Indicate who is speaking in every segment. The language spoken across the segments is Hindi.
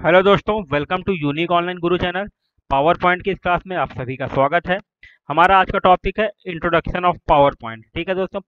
Speaker 1: हेलो दोस्तों, welcome to Unique Online Guru channel. PowerPoint की इस क्लास में आप सभी का स्वागत है। हमारा आज का टॉपिक है इंट्रोडक्शन ऑफ पावर पॉइंट। ठीक है दोस्तों,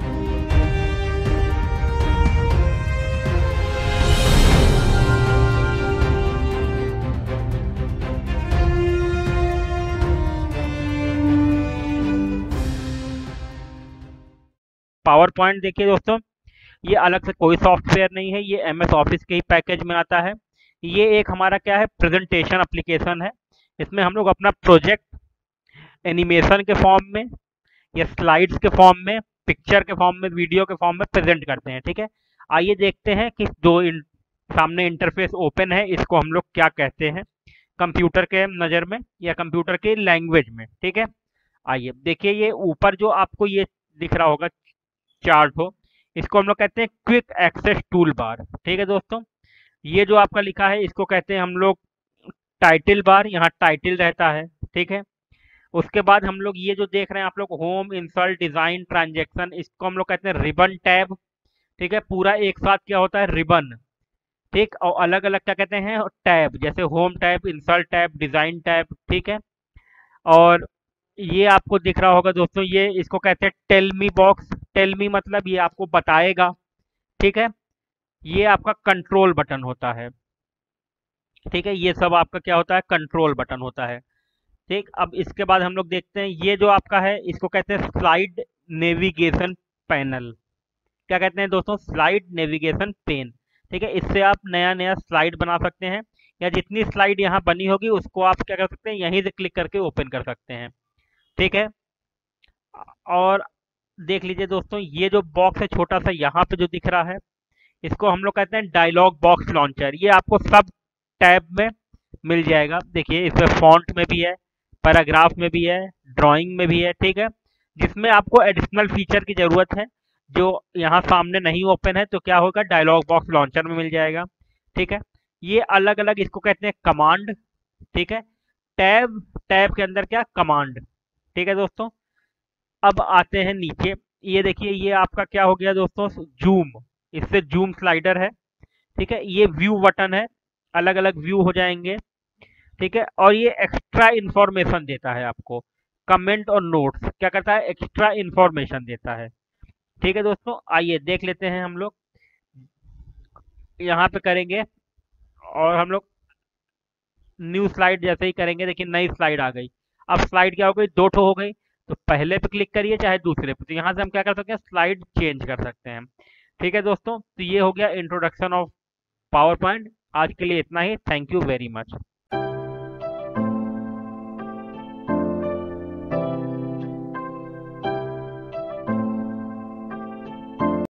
Speaker 1: पावर पॉइंट देखिए दोस्तों, ये अलग से कोई सॉफ्टवेयर नहीं है, ये एमएस ऑफिस के ही पैकेज में आता है। ये एक हमारा क्या है, प्रेजेंटेशन एप्लीकेशन है। इसमें हम लोग अपना प्रोजेक्ट एनिमेशन के फॉर्म में या स्लाइड्स के फॉर्म में, पिक्चर के फॉर्म में, वीडियो के फॉर्म में प्रेजेंट करते हैं। ठीक है, आइए देखते हैं कि सामने इंटरफेस ओपन है, इसको हम लोग क्या कहते हैं कंप्यूटर के नज़र में या कंप्यूटर के लैंग्वेज में। ठीक है, आइए देखिए, ये ऊपर जो आपको ये दिख रहा होगा चार्ट हो, इसको हम लोग कहते हैं क्विक एक्सेस टूल बार। ठीक है दोस्तों, ये जो आपका लिखा है इसको कहते हैं हम लोग टाइटल बार, यहाँ टाइटल रहता है। ठीक है, उसके बाद हम लोग ये जो देख रहे हैं आप लोग, होम, इंसर्ट, डिजाइन, ट्रांजेक्शन, इसको हम लोग कहते हैं रिबन टैब। ठीक है, पूरा एक साथ क्या होता है, रिबन। ठीक, और अलग अलग क्या कहते हैं, टैब, जैसे home tab, insert tab, design tab. ठीक है, और ये आपको दिख रहा होगा दोस्तों, ये इसको कहते हैं tell me box. Tell me मतलब ये आपको बताएगा। ठीक है, ये आपका कंट्रोल बटन होता है। ठीक है, ये सब आपका क्या होता है, कंट्रोल बटन होता है। ठीक, अब इसके बाद हम लोग देखते हैं, ये जो आपका है इसको कहते हैं स्लाइड नेविगेशन पैनल। क्या कहते हैं दोस्तों, स्लाइड नेविगेशन पेन। ठीक है, इससे आप नया नया स्लाइड बना सकते हैं, या जितनी स्लाइड यहाँ बनी होगी उसको आप क्या कर सकते हैं, यहीं से क्लिक करके ओपन कर सकते हैं। ठीक है, और देख लीजिए दोस्तों, ये जो बॉक्स है छोटा सा यहाँ पे जो दिख रहा है, इसको हम लोग कहते हैं डायलॉग बॉक्स लॉन्चर। ये आपको सब टैब में मिल जाएगा। देखिए, इसमें फॉन्ट में भी है, पैराग्राफ में भी है, ड्राइंग में भी है। ठीक है, जिसमें आपको एडिशनल फीचर की ज़रूरत है जो यहाँ सामने नहीं ओपन है, तो क्या होगा, डायलॉग बॉक्स लॉन्चर में मिल जाएगा। ठीक है, ये अलग अलग इसको कहते हैं कमांड। ठीक है, टैब, टैब के अंदर क्या, कमांड। ठीक है दोस्तों, अब आते हैं नीचे। ये देखिए, ये आपका क्या हो गया दोस्तों, जूम। इससे जूम स्लाइडर है। ठीक है, ये व्यू बटन है, अलग अलग व्यू हो जाएंगे। ठीक है, और ये एक्स्ट्रा इंफॉर्मेशन देता है आपको, कमेंट और नोट्स क्या करता है, एक्स्ट्रा इंफॉर्मेशन देता है। ठीक है दोस्तों, आइए देख लेते हैं हम लोग, यहाँ पे करेंगे और हम लोग न्यू स्लाइड जैसे ही करेंगे, देखिए नई स्लाइड आ गई। अब स्लाइड क्या हो गई, दो ठो हो गई, तो पहले पे क्लिक करिए चाहे दूसरे पे, तो यहाँ से हम क्या कर सकते हैं, स्लाइड चेंज कर सकते हैं। ठीक है दोस्तों, तो ये हो गया इंट्रोडक्शन ऑफ पावर पॉइंट। आज के लिए इतना ही, थैंक यू वेरी मच।